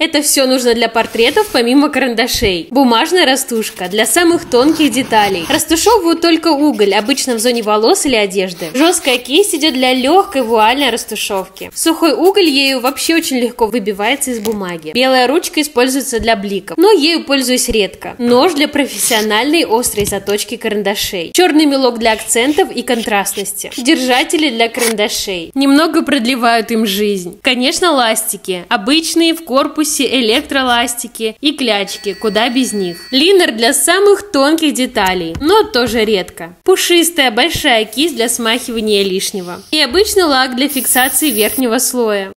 Это все нужно для портретов помимо карандашей. Бумажная растушка для самых тонких деталей. Растушевывают только уголь, обычно в зоне волос или одежды. Жесткая кисть идет для легкой вуальной растушевки. Сухой уголь ею вообще очень легко выбивается из бумаги. Белая ручка используется для бликов, но ею пользуюсь редко. Нож для профессиональной острой заточки карандашей. Черный мелок для акцентов и контрастности. Держатели для карандашей. Немного продлевают им жизнь. Конечно, ластики. Обычные в корпусе, электроластики и клячки, куда без них. Линер для самых тонких деталей, но тоже редко. Пушистая большая кисть для смахивания лишнего. И обычный лак для фиксации верхнего слоя.